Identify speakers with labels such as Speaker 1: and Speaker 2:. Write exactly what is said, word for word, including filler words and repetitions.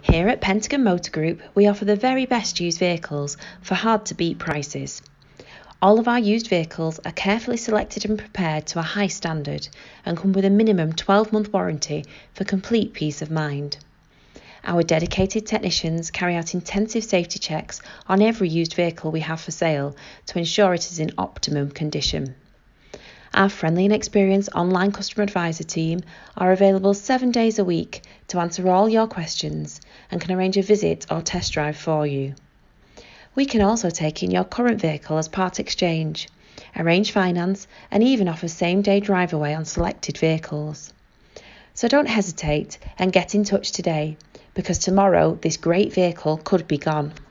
Speaker 1: Here at Pentagon Motor Group, we offer the very best used vehicles for hard-to-beat prices. All of our used vehicles are carefully selected and prepared to a high standard and come with a minimum twelve-month warranty for complete peace of mind. Our dedicated technicians carry out intensive safety checks on every used vehicle we have for sale to ensure it is in optimum condition. Our friendly and experienced online customer advisor team are available seven days a week to answer all your questions and can arrange a visit or test drive for you. We can also take in your current vehicle as part exchange, arrange finance and even offer same-day drive away on selected vehicles. So don't hesitate and get in touch today, because tomorrow this great vehicle could be gone.